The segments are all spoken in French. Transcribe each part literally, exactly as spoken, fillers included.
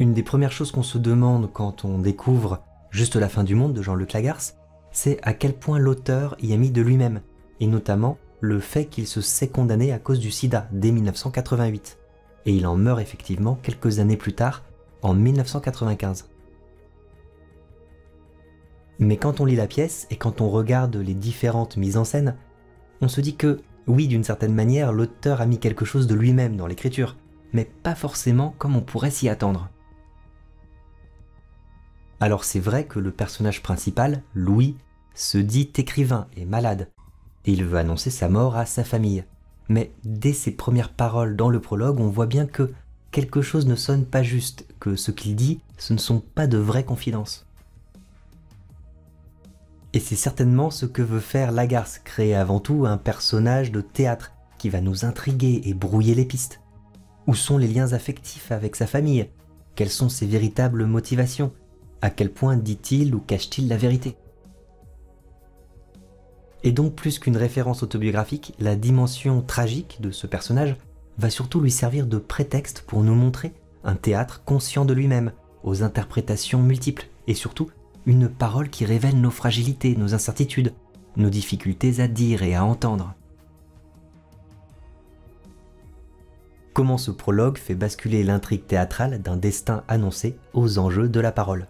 Une des premières choses qu'on se demande quand on découvre Juste la fin du monde de Jean-Luc Lagarce, c'est à quel point l'auteur y a mis de lui-même, et notamment le fait qu'il se sait condamné à cause du sida dès mille neuf cent quatre-vingt-huit. Et il en meurt effectivement quelques années plus tard, en mille neuf cent quatre-vingt-quinze. Mais quand on lit la pièce et quand on regarde les différentes mises en scène, on se dit que, oui, d'une certaine manière, l'auteur a mis quelque chose de lui-même dans l'écriture, mais pas forcément comme on pourrait s'y attendre. Alors c'est vrai que le personnage principal, Louis, se dit écrivain et malade, et il veut annoncer sa mort à sa famille. Mais dès ses premières paroles dans le prologue, on voit bien que quelque chose ne sonne pas juste, que ce qu'il dit, ce ne sont pas de vraies confidences. Et c'est certainement ce que veut faire Lagarce, créer avant tout un personnage de théâtre qui va nous intriguer et brouiller les pistes. Où sont les liens affectifs avec sa famille? Quelles sont ses véritables motivations? À quel point dit-il ou cache-t-il la vérité? Et donc plus qu'une référence autobiographique, la dimension tragique de ce personnage va surtout lui servir de prétexte pour nous montrer un théâtre conscient de lui-même, aux interprétations multiples, et surtout une parole qui révèle nos fragilités, nos incertitudes, nos difficultés à dire et à entendre. Comment ce prologue fait basculer l'intrigue théâtrale d'un destin annoncé aux enjeux de la parole.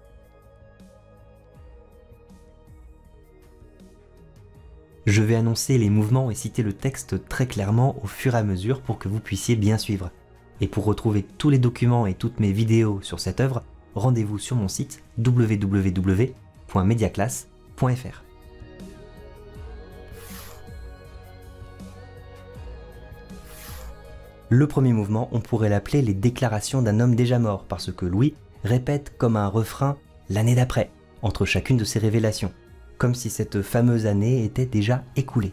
Je vais annoncer les mouvements et citer le texte très clairement au fur et à mesure pour que vous puissiez bien suivre. Et pour retrouver tous les documents et toutes mes vidéos sur cette œuvre, rendez-vous sur mon site w w w point mediaclass point f r. Le premier mouvement, on pourrait l'appeler les déclarations d'un homme déjà mort, parce que Louis répète comme un refrain l'année d'après, entre chacune de ses révélations, comme si cette fameuse année était déjà écoulée.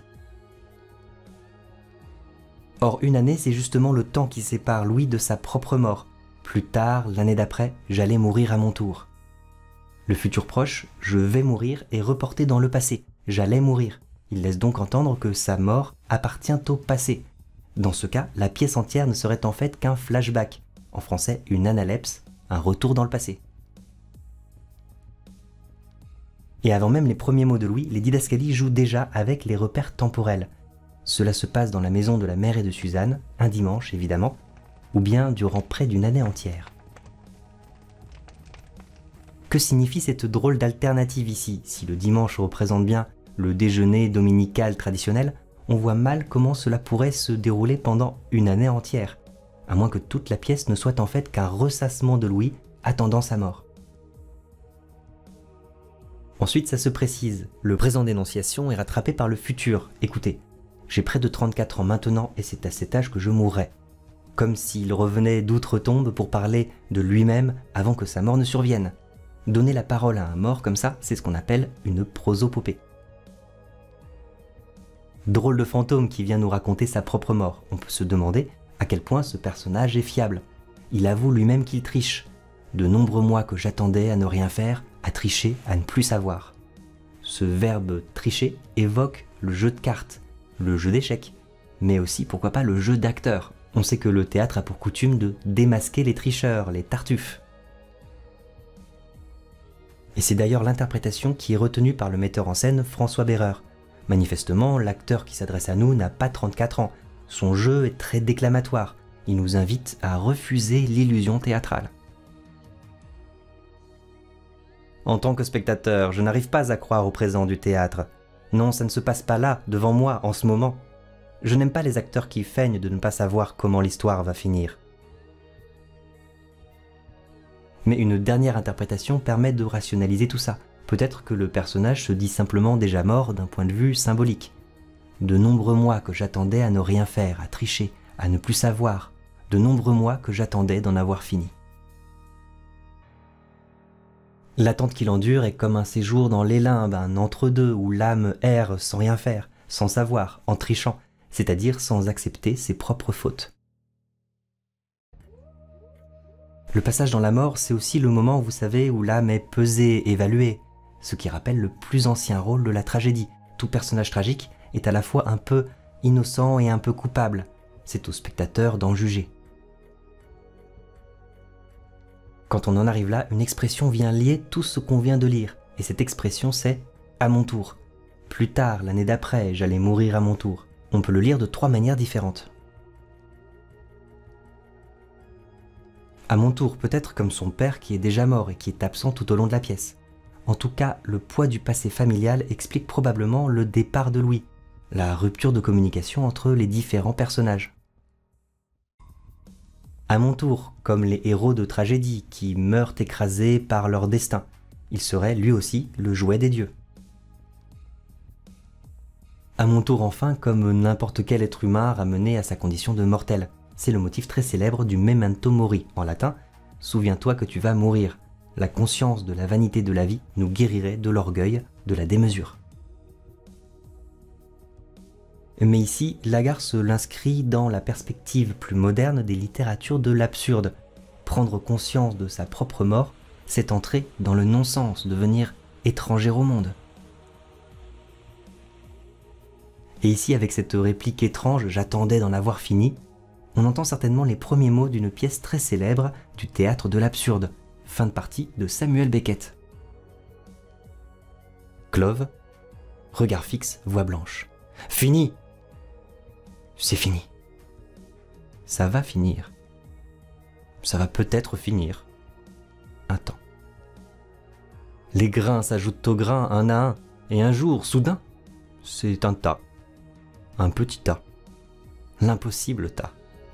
Or, une année, c'est justement le temps qui sépare Louis de sa propre mort. Plus tard, l'année d'après, j'allais mourir à mon tour. Le futur proche, je vais mourir, est reporté dans le passé, j'allais mourir. Il laisse donc entendre que sa mort appartient au passé. Dans ce cas, la pièce entière ne serait en fait qu'un flashback, en français une analepse, un retour dans le passé. Et avant même les premiers mots de Louis, les didascalies jouent déjà avec les repères temporels. Cela se passe dans la maison de la mère et de Suzanne, un dimanche évidemment, ou bien durant près d'une année entière. Que signifie cette drôle d'alternative ici? Si le dimanche représente bien le déjeuner dominical traditionnel, on voit mal comment cela pourrait se dérouler pendant une année entière, à moins que toute la pièce ne soit en fait qu'un ressassement de Louis attendant sa mort. Ensuite, ça se précise, le présent d'énonciation est rattrapé par le futur. Écoutez, j'ai près de trente-quatre ans maintenant et c'est à cet âge que je mourrai. Comme s'il revenait d'outre-tombe pour parler de lui-même avant que sa mort ne survienne. Donner la parole à un mort comme ça, c'est ce qu'on appelle une prosopopée. Drôle de fantôme qui vient nous raconter sa propre mort. On peut se demander à quel point ce personnage est fiable. Il avoue lui-même qu'il triche. De nombreux mois que j'attendais à ne rien faire, à tricher, à ne plus savoir. Ce verbe tricher évoque le jeu de cartes, le jeu d'échecs, mais aussi pourquoi pas le jeu d'acteur. On sait que le théâtre a pour coutume de démasquer les tricheurs, les tartuffes. Et c'est d'ailleurs l'interprétation qui est retenue par le metteur en scène François Béreur. Manifestement, l'acteur qui s'adresse à nous n'a pas trente-quatre ans. Son jeu est très déclamatoire. Il nous invite à refuser l'illusion théâtrale. En tant que spectateur, je n'arrive pas à croire au présent du théâtre. Non, ça ne se passe pas là, devant moi, en ce moment. Je n'aime pas les acteurs qui feignent de ne pas savoir comment l'histoire va finir. Mais une dernière interprétation permet de rationaliser tout ça. Peut-être que le personnage se dit simplement déjà mort d'un point de vue symbolique. De nombreux mois que j'attendais à ne rien faire, à tricher, à ne plus savoir. De nombreux mois que j'attendais d'en avoir fini. L'attente qu'il endure est comme un séjour dans les limbes, un entre-deux où l'âme erre sans rien faire, sans savoir, en trichant, c'est-à-dire sans accepter ses propres fautes. Le passage dans la mort, c'est aussi le moment, vous savez, où l'âme est pesée, évaluée, ce qui rappelle le plus ancien rôle de la tragédie. Tout personnage tragique est à la fois un peu innocent et un peu coupable. C'est au spectateur d'en juger. Quand on en arrive là, une expression vient lier tout ce qu'on vient de lire, et cette expression c'est « à mon tour ». Plus tard, l'année d'après, j'allais mourir à mon tour. On peut le lire de trois manières différentes. À mon tour, peut-être comme son père qui est déjà mort et qui est absent tout au long de la pièce. En tout cas, le poids du passé familial explique probablement le départ de Louis, la rupture de communication entre les différents personnages. À mon tour, comme les héros de tragédie qui meurent écrasés par leur destin. Il serait lui aussi le jouet des dieux. À mon tour enfin, comme n'importe quel être humain ramené à sa condition de mortel. C'est le motif très célèbre du memento mori, en latin. Souviens-toi que tu vas mourir. La conscience de la vanité de la vie nous guérirait de l'orgueil, de la démesure. Mais ici, Lagarce l'inscrit dans la perspective plus moderne des littératures de l'absurde. Prendre conscience de sa propre mort, c'est entrer dans le non-sens, devenir étranger au monde. Et ici, avec cette réplique étrange « j'attendais d'en avoir fini », on entend certainement les premiers mots d'une pièce très célèbre du théâtre de l'absurde, fin de partie de Samuel Beckett. Clove, regard fixe, voix blanche. « Fini ! C'est fini. Ça va finir. Ça va peut-être finir. Un temps. Les grains s'ajoutent aux grains un à un, et un jour, soudain, c'est un tas. Un petit tas. L'impossible tas.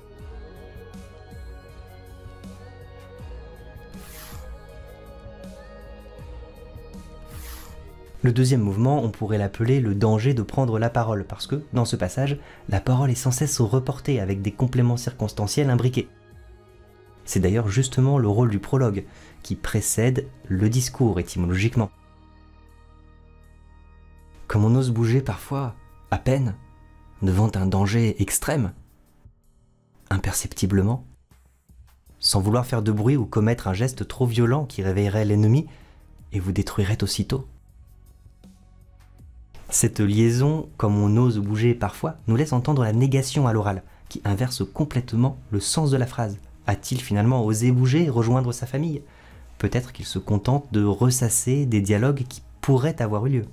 Le deuxième mouvement, on pourrait l'appeler le danger de prendre la parole, parce que, dans ce passage, la parole est sans cesse reportée avec des compléments circonstanciels imbriqués. C'est d'ailleurs justement le rôle du prologue, qui précède le discours étymologiquement. Comme on ose bouger parfois, à peine, devant un danger extrême, imperceptiblement, sans vouloir faire de bruit ou commettre un geste trop violent qui réveillerait l'ennemi et vous détruirait aussitôt. Cette liaison, comme on ose bouger parfois, nous laisse entendre la négation à l'oral, qui inverse complètement le sens de la phrase. A-t-il finalement osé bouger et rejoindre sa famille? Peut-être qu'il se contente de ressasser des dialogues qui pourraient avoir eu lieu.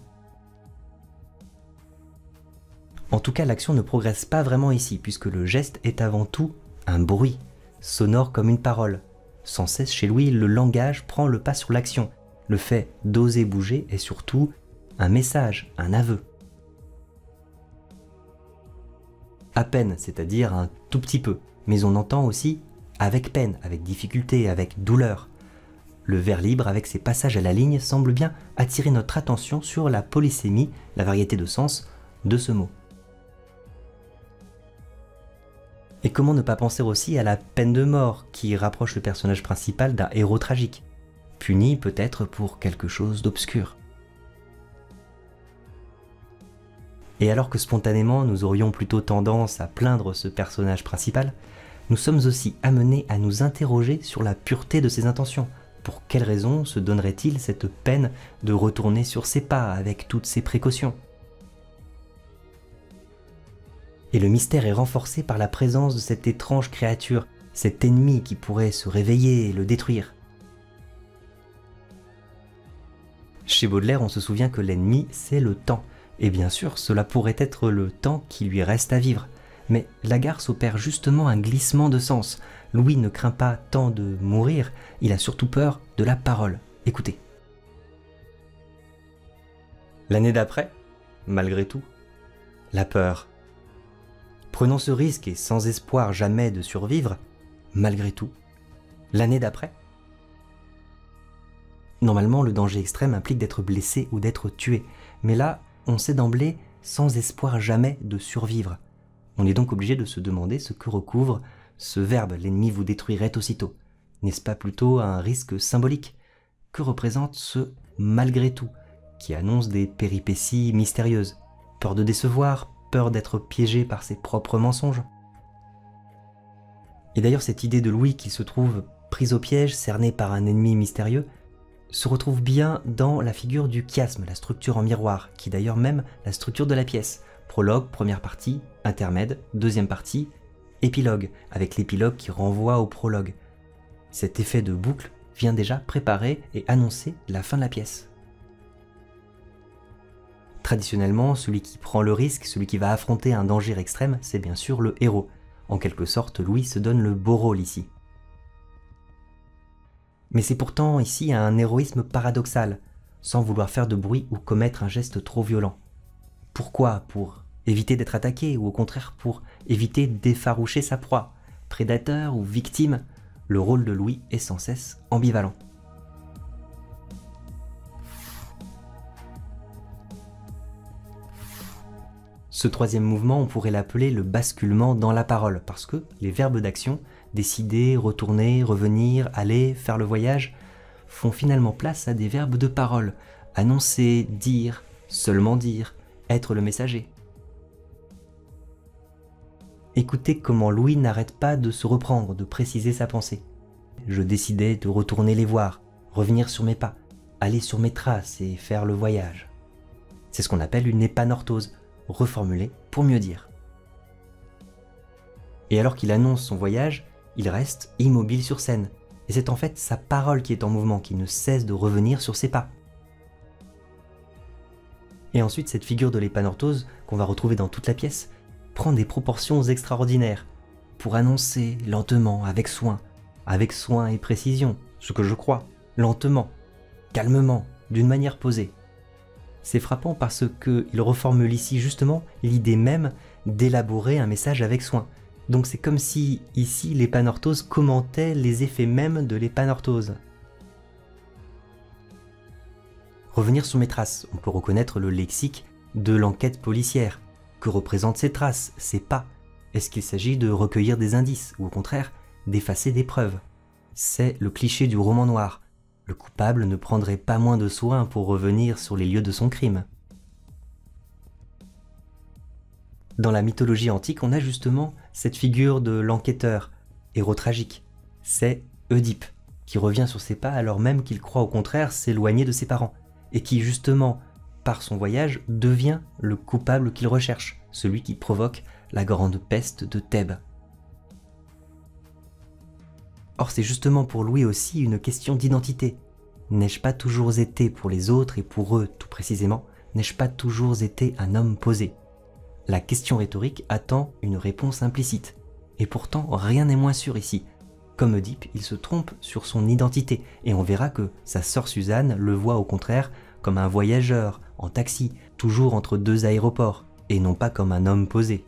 En tout cas, l'action ne progresse pas vraiment ici, puisque le geste est avant tout un bruit, sonore comme une parole. Sans cesse, chez Louis, le langage prend le pas sur l'action. Le fait d'oser bouger est surtout un message, un aveu. À peine, c'est-à-dire un tout petit peu, mais on entend aussi avec peine, avec difficulté, avec douleur. Le vers libre, avec ses passages à la ligne, semble bien attirer notre attention sur la polysémie, la variété de sens de ce mot. Et comment ne pas penser aussi à la peine de mort qui rapproche le personnage principal d'un héros tragique, puni peut-être pour quelque chose d'obscur. Et alors que spontanément nous aurions plutôt tendance à plaindre ce personnage principal, nous sommes aussi amenés à nous interroger sur la pureté de ses intentions. Pour quelle raison se donnerait-il cette peine de retourner sur ses pas avec toutes ses précautions? Et le mystère est renforcé par la présence de cette étrange créature, cet ennemi qui pourrait se réveiller et le détruire. Chez Baudelaire, on se souvient que l'ennemi, c'est le temps. Et bien sûr, cela pourrait être le temps qui lui reste à vivre. Mais Lagarce opère justement un glissement de sens. Louis ne craint pas tant de mourir, il a surtout peur de la parole. Écoutez. L'année d'après, malgré tout, la peur. Prenant ce risque et sans espoir jamais de survivre, malgré tout, l'année d'après. Normalement, le danger extrême implique d'être blessé ou d'être tué. Mais là, on sait d'emblée sans espoir jamais de survivre. On est donc obligé de se demander ce que recouvre ce verbe « l'ennemi vous détruirait aussitôt ». N'est-ce pas plutôt un risque symbolique? Que représente ce « malgré tout » qui annonce des péripéties mystérieuses? Peur de décevoir, peur d'être piégé par ses propres mensonges. Et d'ailleurs cette idée de Louis qui se trouve pris au piège, cerné par un ennemi mystérieux, se retrouve bien dans la figure du chiasme, la structure en miroir, qui est d'ailleurs même la structure de la pièce. Prologue, première partie, intermède, deuxième partie, épilogue, avec l'épilogue qui renvoie au prologue. Cet effet de boucle vient déjà préparer et annoncer la fin de la pièce. Traditionnellement, celui qui prend le risque, celui qui va affronter un danger extrême, c'est bien sûr le héros. En quelque sorte, Louis se donne le beau rôle ici. Mais c'est pourtant ici un héroïsme paradoxal, sans vouloir faire de bruit ou commettre un geste trop violent. Pourquoi? Pour éviter d'être attaqué, ou au contraire pour éviter d'effaroucher sa proie. Prédateur ou victime, le rôle de Louis est sans cesse ambivalent. Ce troisième mouvement, on pourrait l'appeler le basculement dans la parole, parce que les verbes d'action, décider, retourner, revenir, aller, faire le voyage, font finalement place à des verbes de parole, annoncer, dire, seulement dire, être le messager. Écoutez comment Louis n'arrête pas de se reprendre, de préciser sa pensée. Je décidais de retourner les voir, revenir sur mes pas, aller sur mes traces et faire le voyage. C'est ce qu'on appelle une épanorthose, reformulée pour mieux dire. Et alors qu'il annonce son voyage, il reste immobile sur scène. Et c'est en fait sa parole qui est en mouvement, qui ne cesse de revenir sur ses pas. Et ensuite, cette figure de l'épanorthose, qu'on va retrouver dans toute la pièce, prend des proportions extraordinaires, pour annoncer lentement, avec soin, avec soin et précision, ce que je crois, lentement, calmement, d'une manière posée. C'est frappant parce qu'il reformule ici justement l'idée même d'élaborer un message avec soin. Donc c'est comme si, ici, l'épanorthose commentait les effets mêmes de l'épanorthose. Revenir sur mes traces, on peut reconnaître le lexique de l'enquête policière. Que représentent ces traces, ces pas? Est-ce qu'il s'agit de recueillir des indices, ou au contraire, d'effacer des preuves? C'est le cliché du roman noir. Le coupable ne prendrait pas moins de soin pour revenir sur les lieux de son crime. Dans la mythologie antique, on a justement cette figure de l'enquêteur, héros tragique. C'est Oedipe, qui revient sur ses pas alors même qu'il croit au contraire s'éloigner de ses parents, et qui justement, par son voyage, devient le coupable qu'il recherche, celui qui provoque la grande peste de Thèbes. Or c'est justement pour Louis aussi une question d'identité. N'ai-je pas toujours été pour les autres et pour eux tout précisément, n'ai-je pas toujours été un homme posé? La question rhétorique attend une réponse implicite. Et pourtant, rien n'est moins sûr ici. Comme Oedipe, il se trompe sur son identité, et on verra que sa sœur Suzanne le voit au contraire comme un voyageur, en taxi, toujours entre deux aéroports, et non pas comme un homme posé.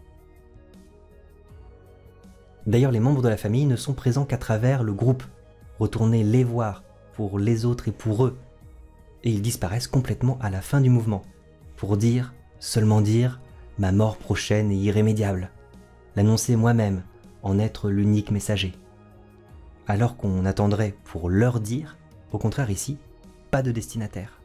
D'ailleurs, les membres de la famille ne sont présents qu'à travers le groupe. Retourner les voir, pour les autres et pour eux. Et ils disparaissent complètement à la fin du mouvement, pour dire, seulement dire, ma mort prochaine et irrémédiable. L'annoncer moi-même, en être l'unique messager. Alors qu'on attendrait pour leur dire, au contraire ici, pas de destinataire.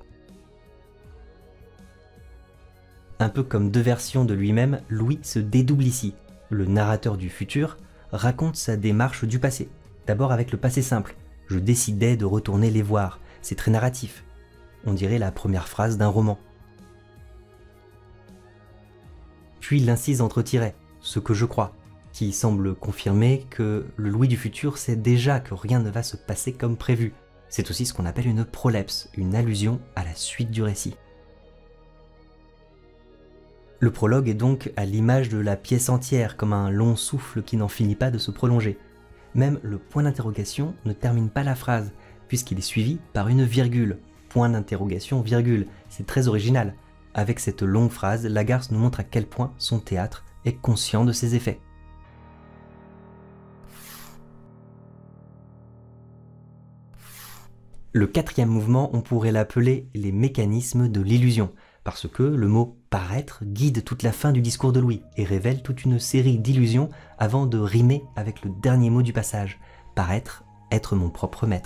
Un peu comme deux versions de lui-même, Louis se dédouble ici. Le narrateur du futur raconte sa démarche du passé. D'abord avec le passé simple. Je décidais de retourner les voir. C'est très narratif. On dirait la première phrase d'un roman. Puis l'incise entre tirets, ce que je crois, qui semble confirmer que le Louis du futur sait déjà que rien ne va se passer comme prévu. C'est aussi ce qu'on appelle une prolepse, une allusion à la suite du récit. Le prologue est donc à l'image de la pièce entière, comme un long souffle qui n'en finit pas de se prolonger. Même le point d'interrogation ne termine pas la phrase, puisqu'il est suivi par une virgule. Point d'interrogation, virgule. C'est très original. Avec cette longue phrase, Lagarce nous montre à quel point son théâtre est conscient de ses effets. Le quatrième mouvement, on pourrait l'appeler les mécanismes de l'illusion, parce que le mot « paraître » guide toute la fin du discours de Louis et révèle toute une série d'illusions avant de rimer avec le dernier mot du passage « paraître, être mon propre maître ».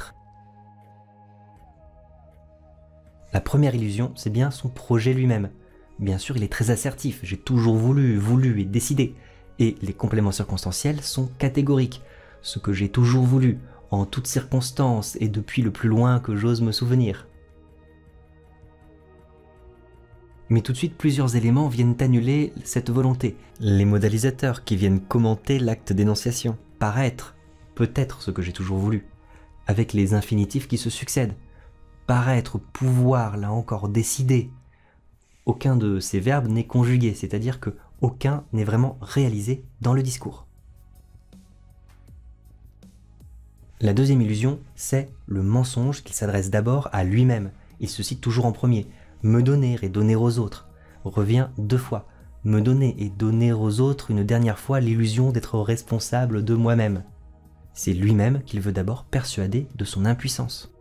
La première illusion, c'est bien son projet lui-même. Bien sûr, il est très assertif, j'ai toujours voulu, voulu et décidé. Et les compléments circonstanciels sont catégoriques. Ce que j'ai toujours voulu, en toutes circonstances et depuis le plus loin que j'ose me souvenir. Mais tout de suite, plusieurs éléments viennent annuler cette volonté. Les modalisateurs qui viennent commenter l'acte d'énonciation. Paraître, peut-être ce que j'ai toujours voulu. avec les infinitifs qui se succèdent. Paraître, pouvoir, là encore, décider. Aucun de ces verbes n'est conjugué, c'est-à-dire que aucun n'est vraiment réalisé dans le discours. La deuxième illusion, c'est le mensonge qu'il s'adresse d'abord à lui-même. Il se cite toujours en premier. Me donner et donner aux autres revient deux fois. Me donner et donner aux autres une dernière fois l'illusion d'être responsable de moi-même. C'est lui-même qu'il veut d'abord persuader de son impuissance.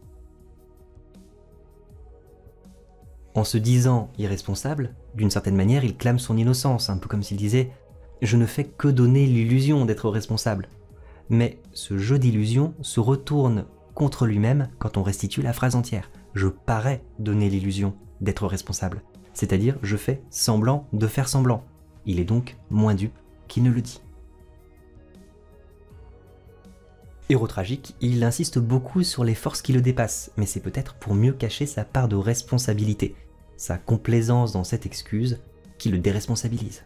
En se disant irresponsable, d'une certaine manière, il clame son innocence, un peu comme s'il disait « Je ne fais que donner l'illusion d'être responsable ». Mais ce jeu d'illusion se retourne contre lui-même quand on restitue la phrase entière. Je parais donner l'illusion d'être responsable, c'est-à-dire je fais semblant de faire semblant. Il est donc moins dupe qu'il ne le dit. Héros tragique, il insiste beaucoup sur les forces qui le dépassent, mais c'est peut-être pour mieux cacher sa part de responsabilité, sa complaisance dans cette excuse qui le déresponsabilise.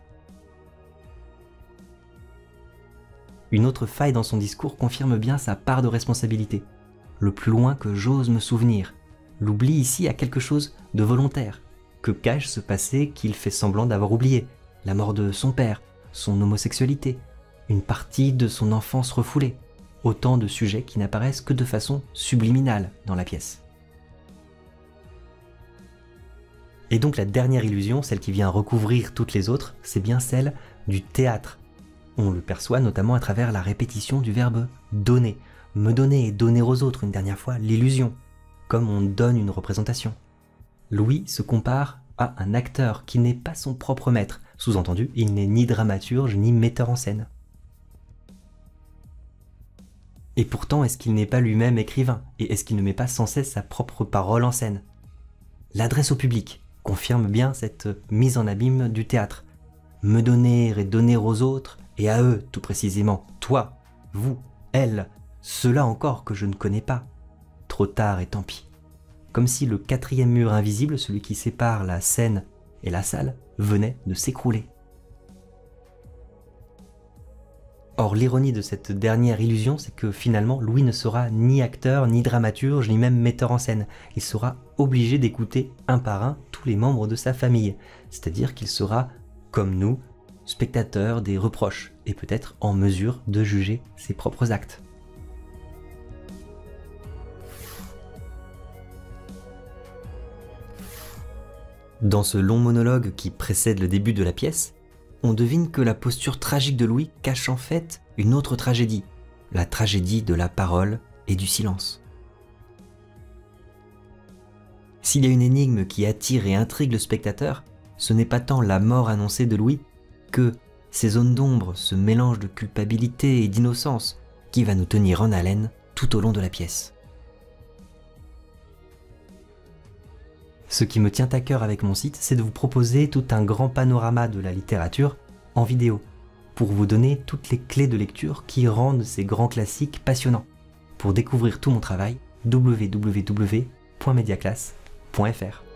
Une autre faille dans son discours confirme bien sa part de responsabilité. Le plus loin que j'ose me souvenir. L'oubli ici a quelque chose de volontaire, que cache ce passé qu'il fait semblant d'avoir oublié, la mort de son père, son homosexualité, une partie de son enfance refoulée, autant de sujets qui n'apparaissent que de façon subliminale dans la pièce. Et donc la dernière illusion, celle qui vient recouvrir toutes les autres, c'est bien celle du théâtre. On le perçoit notamment à travers la répétition du verbe « donner ». Me donner et donner aux autres une dernière fois l'illusion, comme on donne une représentation. Louis se compare à un acteur qui n'est pas son propre maître. Sous-entendu, il n'est ni dramaturge ni metteur en scène. Et pourtant, est-ce qu'il n'est pas lui-même écrivain? Et est-ce qu'il ne met pas sans cesse sa propre parole en scène? L'adresse au public confirme bien cette mise en abîme du théâtre. Me donner et donner aux autres, et à eux tout précisément, toi, vous, elle, ceux-là encore que je ne connais pas. Trop tard et tant pis. Comme si le quatrième mur invisible, celui qui sépare la scène et la salle, venait de s'écrouler. Or, l'ironie de cette dernière illusion, c'est que finalement, Louis ne sera ni acteur, ni dramaturge, ni même metteur en scène. Il sera obligé d'écouter un par un tous les membres de sa famille. C'est-à-dire qu'il sera, comme nous, spectateur des reproches, et peut-être en mesure de juger ses propres actes. Dans ce long monologue qui précède le début de la pièce, on devine que la posture tragique de Louis cache en fait une autre tragédie, la tragédie de la parole et du silence. S'il y a une énigme qui attire et intrigue le spectateur, ce n'est pas tant la mort annoncée de Louis que ces zones d'ombre, ce mélange de culpabilité et d'innocence qui va nous tenir en haleine tout au long de la pièce. Ce qui me tient à cœur avec mon site, c'est de vous proposer tout un grand panorama de la littérature en vidéo, pour vous donner toutes les clés de lecture qui rendent ces grands classiques passionnants. Pour découvrir tout mon travail, w w w point mediaclass point f r.